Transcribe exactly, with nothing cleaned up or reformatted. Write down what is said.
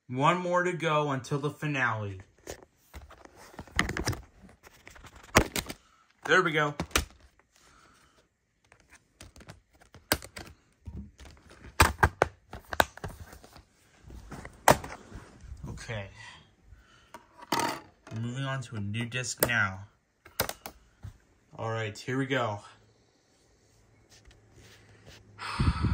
One more to go until the finale. There we go. Okay. Moving on to a new disc now. Alright, here we go.